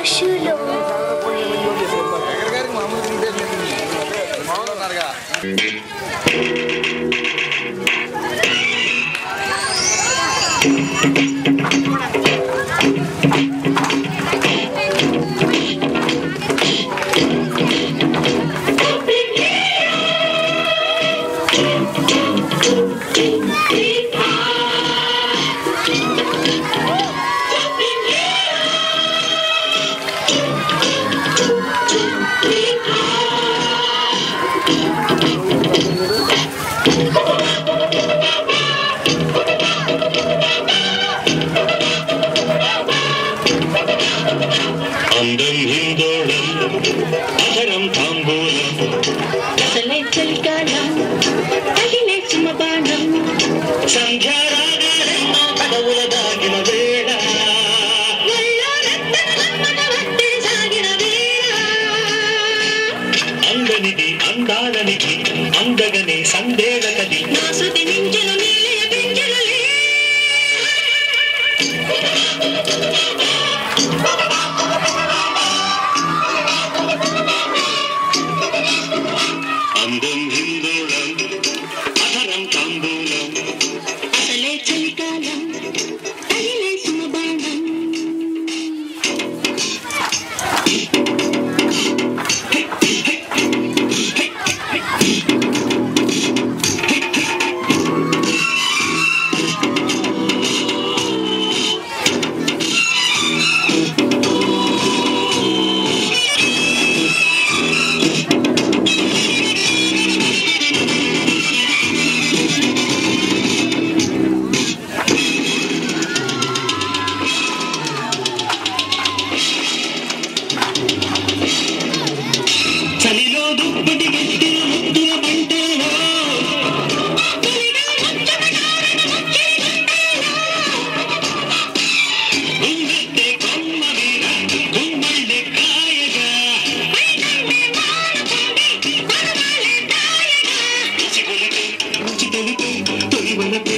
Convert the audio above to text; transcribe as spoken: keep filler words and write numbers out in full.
ఆకాశంలో అందం హిందోళం అధరం తాంబూలం అసలే చలికాలం తగిలే సుమబాణం సంధ్యారాగాలెన్నో పదవుల దాగిన వేళ అందనిది అందాలనికి అందగనే సందేళకది నాసుతి నింజలు నీలయ పింజలలే అందం హిందోళం అధరం తాంబూలం అసలే చలికాలం తగిలే సుమబాణం చలిలో దుప్పటి గట్టిన ముద్దుల పంటలో గుండెత్తే కొమ్మ మీద గుమ్మళ్ళె కాయగా పసిగులకు రుచి తెలుపు తొలి వలకు